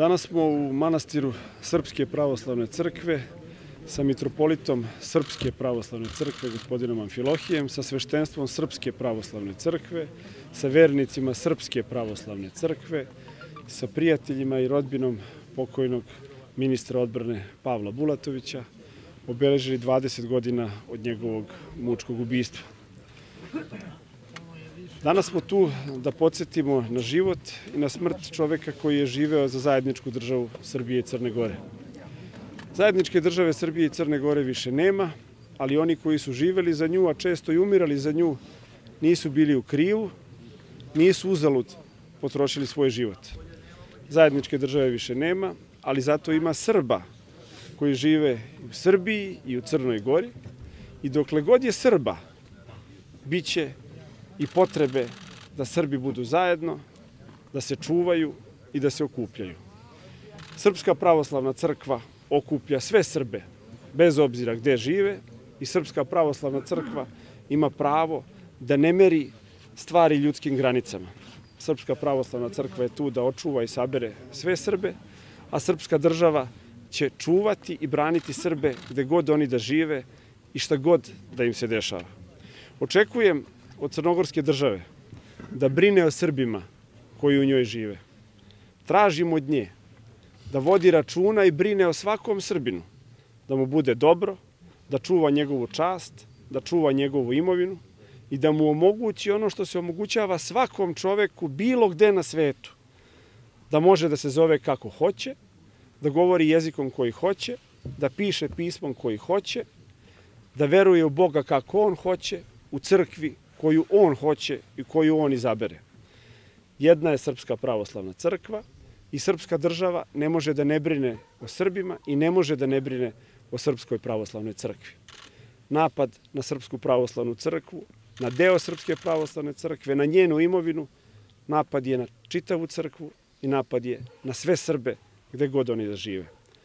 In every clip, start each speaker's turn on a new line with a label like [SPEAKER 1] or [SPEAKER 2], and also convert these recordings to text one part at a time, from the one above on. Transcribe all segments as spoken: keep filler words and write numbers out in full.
[SPEAKER 1] Danas smo u manastiru Srpske pravoslavne crkve sa mitropolitom Srpske pravoslavne crkve, gospodinom Amfilohijem, sa sveštenstvom Srpske pravoslavne crkve, sa vernicima Srpske pravoslavne crkve, sa prijateljima i rodbinom pokojnog ministra odbrane Pavla Bulatovića, obeležili dvadeset godina od njegovog mučkog ubistva. Danas smo tu da podsjetimo na život i na smrt čoveka koji je živeo za zajedničku državu Srbije i Crne Gore. Zajedničke države Srbije i Crne Gore više nema, ali oni koji su živeli za nju, a često i umirali za nju, nisu bili u krivu, nisu uzalud potrošili svoj život. Zajedničke države više nema, ali zato ima Srba koji žive u Srbiji i u Crnoj Gori i dokle god je Srba, bit će i potrebe da Srbi budu zajedno, da se čuvaju i da se okupljaju. Srpska pravoslavna crkva okuplja sve Srbe, bez obzira gde žive, i Srpska pravoslavna crkva ima pravo da ne meri stvari ljudskim granicama. Srpska pravoslavna crkva je tu da očuva i sabere sve Srbe, a srpska država će čuvati i braniti Srbe gde god oni da žive i šta god da im se dešava. Očekujem od crnogorske države da brine o Srbima koji u njoj žive. Tražim od nje da vodi računa i brine o svakom Srbinu, da mu bude dobro, da čuva njegovu čast, da čuva njegovu imovinu i da mu omogući ono što se omogućava svakom čoveku bilo gde na svetu. Da može da se zove kako hoće, da govori jezikom koji hoće, da piše pismom koji hoće, da veruje u Boga kako on hoće, u crkvi koju on hoće i koju on izabere. Jedna je Srpska pravoslavna crkva i srpska država ne može da ne brine o Srbima i ne može da ne brine o Srpskoj pravoslavnoj crkvi. Napad na Srpsku pravoslavnu crkvu, na deo Srpske pravoslavne crkve, na njenu imovinu, napad je na čitavu crkvu i napad je na sve Srbe gde god oni da žive.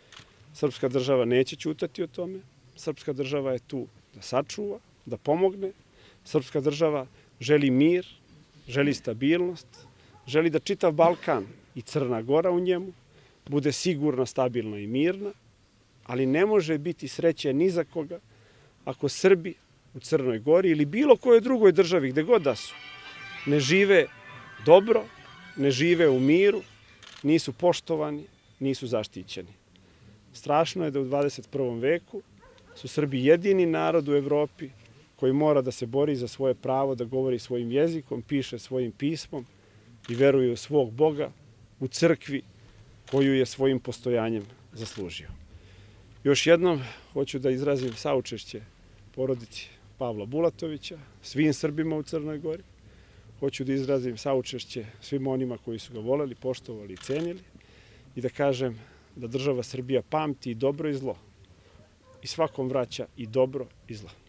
[SPEAKER 1] Srpska država neće ćutati o tome. Srpska država je tu da sačuva, da pomogne. Srpska država želi mir, želi stabilnost, želi da čitav Balkan i Crna Gora u njemu bude sigurna, stabilna i mirna, ali ne može biti sreće ni za koga ako Srbi u Crnoj Gori ili bilo kojoj drugoj državi gde god da su ne žive dobro, ne žive u miru, nisu poštovani, nisu zaštićeni. Strašno je da u dvadeset prvom veku su Srbi jedini narod u Evropi koji mora da se bori za svoje pravo, da govori svojim jezikom, piše svojim pismom i veruje u svog Boga, u crkvi koju je svojim postojanjem zaslužio. Još jednom hoću da izrazim saučešće porodici Pavla Bulatovića, svim Srbima u Crnoj Gori. Hoću da izrazim saučešće svim onima koji su ga voleli, poštovali i cenili i da kažem da država Srbija pamti i dobro i zlo i svakom vraća i dobro i zlo.